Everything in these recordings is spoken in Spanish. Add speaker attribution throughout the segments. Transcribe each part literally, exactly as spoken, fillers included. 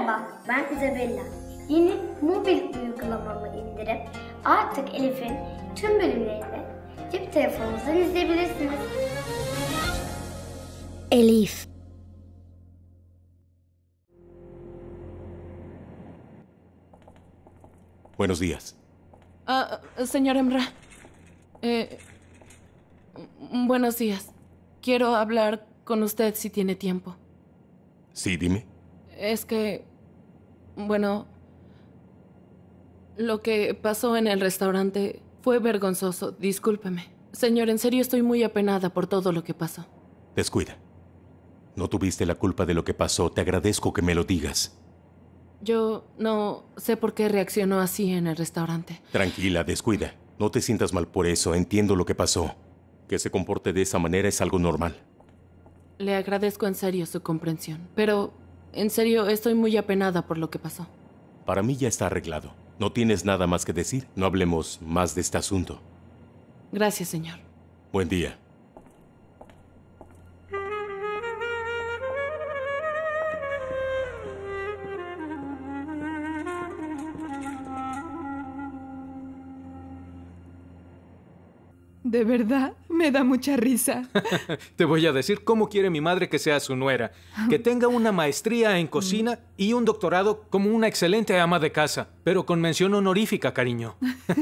Speaker 1: Merhaba, ben Isabella. Yeni mobil uygulamamı indirip artık Elif'in tüm bölümlerini cep telefonunuzdan izleyebilirsiniz. Elif.
Speaker 2: Buenos días.
Speaker 3: Ah, señor Emra. Eh, buenos días. Quiero hablar con usted si tiene tiempo.
Speaker 2: Sí, dime.
Speaker 3: Es que... Bueno... Lo que pasó en el restaurante fue vergonzoso. Discúlpeme. Señor, en serio estoy muy apenada por todo lo que pasó.
Speaker 2: Descuida. No tuviste la culpa de lo que pasó. Te agradezco que me lo digas.
Speaker 3: Yo no sé por qué reaccionó así en el restaurante.
Speaker 2: Tranquila, descuida. No te sientas mal por eso. Entiendo lo que pasó. Que se comporte de esa manera es algo normal.
Speaker 3: Le agradezco en serio su comprensión. Pero, en serio, estoy muy apenada por lo que pasó.
Speaker 2: Para mí ya está arreglado. ¿No tienes nada más que decir? No hablemos más de este asunto.
Speaker 3: Gracias, señor.
Speaker 2: Buen día.
Speaker 4: De verdad, me da mucha risa.
Speaker 5: Te voy a decir cómo quiere mi madre que sea su nuera. Que tenga una maestría en cocina y un doctorado como una excelente ama de casa, pero con mención honorífica, cariño.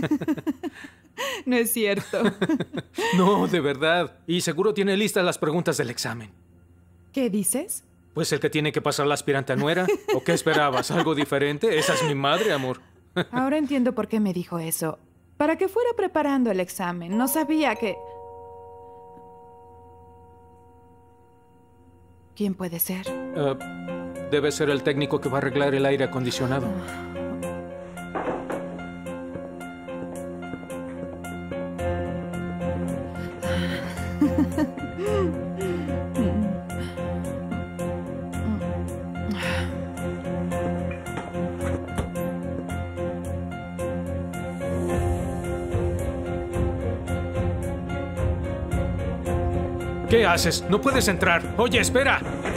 Speaker 4: No es cierto.
Speaker 5: No, de verdad. Y seguro tiene listas las preguntas del examen.
Speaker 4: ¿Qué dices?
Speaker 5: Pues el que tiene que pasar la aspirante a nuera. ¿O qué esperabas? ¿Algo diferente? Esa es mi madre, amor.
Speaker 4: Ahora entiendo por qué me dijo eso. Para que fuera preparando el examen. No sabía que... ¿Quién puede ser?
Speaker 5: Uh, debe ser el técnico que va a arreglar el aire acondicionado. ¿Qué haces? No puedes entrar. Oye, espera.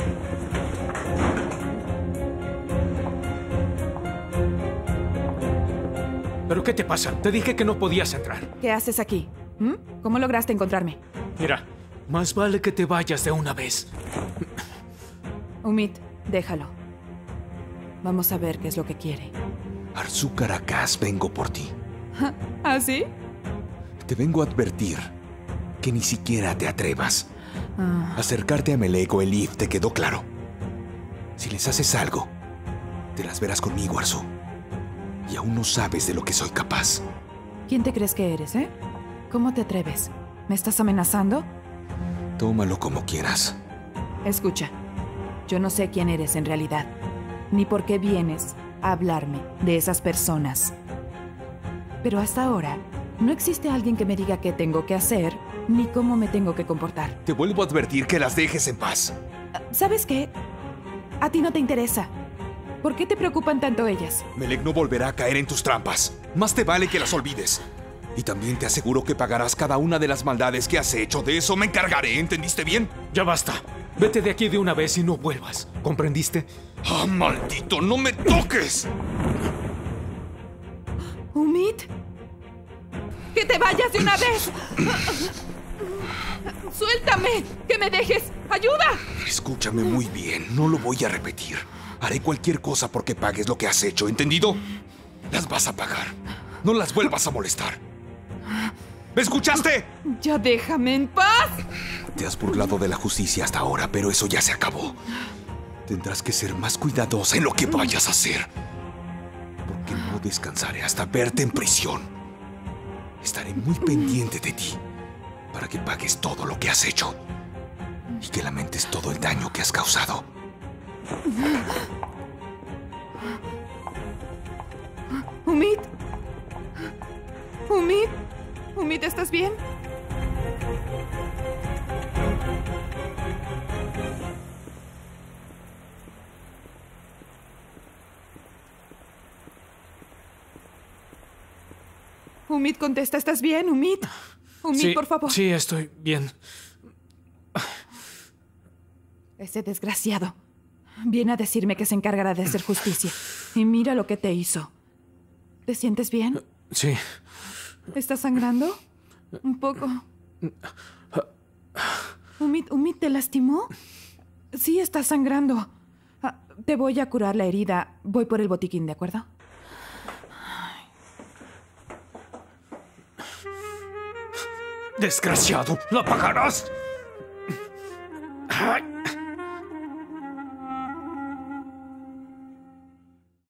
Speaker 5: ¿Pero qué te pasa? Te dije que no podías entrar.
Speaker 4: ¿Qué haces aquí? ¿Mm? ¿Cómo lograste encontrarme?
Speaker 5: Mira, más vale que te vayas de una vez.
Speaker 4: Umid, déjalo. Vamos a ver qué es lo que quiere.
Speaker 6: Arzu Caracas, vengo por ti.
Speaker 4: ¿Ah, sí?
Speaker 6: Te vengo a advertir que ni siquiera te atrevas.
Speaker 4: Ah.
Speaker 6: Acercarte a Melek o Elif, ¿te quedó claro? Si les haces algo, te las verás conmigo, Arzu. Y aún no sabes de lo que soy capaz.
Speaker 4: ¿Quién te crees que eres, eh? ¿Cómo te atreves? ¿Me estás amenazando?
Speaker 6: Tómalo como quieras.
Speaker 4: Escucha, yo no sé quién eres en realidad, ni por qué vienes a hablarme de esas personas. Pero hasta ahora, no existe alguien que me diga qué tengo que hacer, ni cómo me tengo que comportar.
Speaker 6: Te vuelvo a advertir que las dejes en paz.
Speaker 4: ¿Sabes qué? A ti no te interesa. ¿Por qué te preocupan tanto ellas?
Speaker 6: Melek no volverá a caer en tus trampas. Más te vale que las olvides. Y también te aseguro que pagarás cada una de las maldades que has hecho. De eso me encargaré, ¿entendiste bien?
Speaker 5: Ya basta. Vete de aquí de una vez y no vuelvas. ¿Comprendiste?
Speaker 6: ¡Ah, maldito! ¡No me toques!
Speaker 4: ¿Umid? ¡Que te vayas de una vez! ¡Suéltame! ¡Que me dejes! ¡Ayuda!
Speaker 6: Escúchame muy bien. No lo voy a repetir. Haré cualquier cosa porque pagues lo que has hecho, ¿entendido? Las vas a pagar. No las vuelvas a molestar. ¿Me escuchaste?
Speaker 4: ¡Ya déjame en paz!
Speaker 6: Te has burlado de la justicia hasta ahora, pero eso ya se acabó. Tendrás que ser más cuidadosa en lo que vayas a hacer. Porque no descansaré hasta verte en prisión. Estaré muy pendiente de ti para que pagues todo lo que has hecho y que lamentes todo el daño que has causado.
Speaker 4: ¿Umid? ¿Umid? ¿Umid, estás bien? Umid, contesta, ¿estás bien, Umid? Umid,
Speaker 5: Sí,
Speaker 4: por favor.
Speaker 5: sí, estoy bien.
Speaker 4: Ese desgraciado. Viene a decirme que se encargará de hacer justicia. Y mira lo que te hizo. ¿Te sientes bien?
Speaker 5: Sí.
Speaker 4: ¿Estás sangrando? Un poco. ¿Umid, Umid te lastimó? Sí, estás sangrando. Ah, te voy a curar la herida. Voy por el botiquín, ¿de acuerdo?
Speaker 5: ¡Desgraciado! ¡La pagarás! ¡Ay!